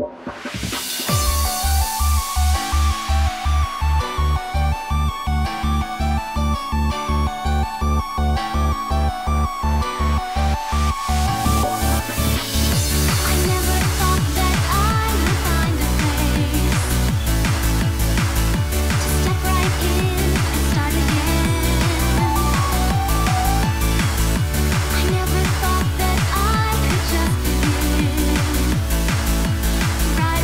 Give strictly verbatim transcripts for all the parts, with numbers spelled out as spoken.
Right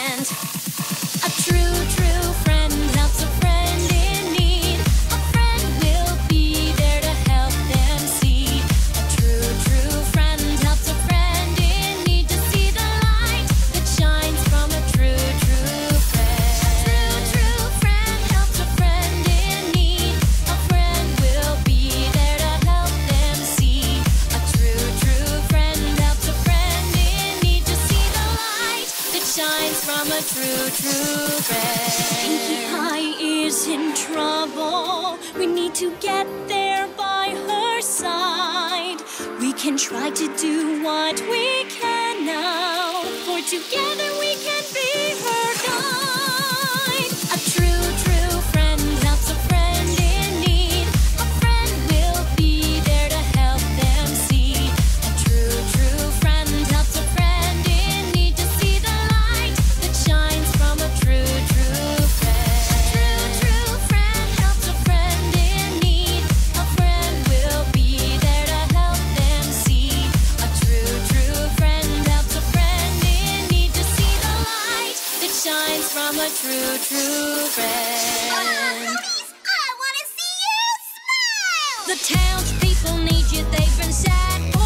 friend. A true, true friend helps a friend in need. A friend will be there to help them see. A true, true friend helps a friend in need to see the light that shines from a true, true friend. A true, true friend helps a friend in need. A friend will be there to help them see. A true, true friend helps a friend in need to see the light that shines from a true, true friend. Pinkie Pie is in trouble. We need to get there by her side. We can try to do what we can now, for together we can be her guide. A true, true friend helps a friend in need. A friend will be there to help them see. A true, true friend helps a friend in need to see the light that shines from a true, true friend. A true, true friend helps a friend in need. A friend will be there to help them see. A true, true friend helps a friend in need to see the light that shines from a true, true friend. I want to see you smile! The townspeople need you, they've been sad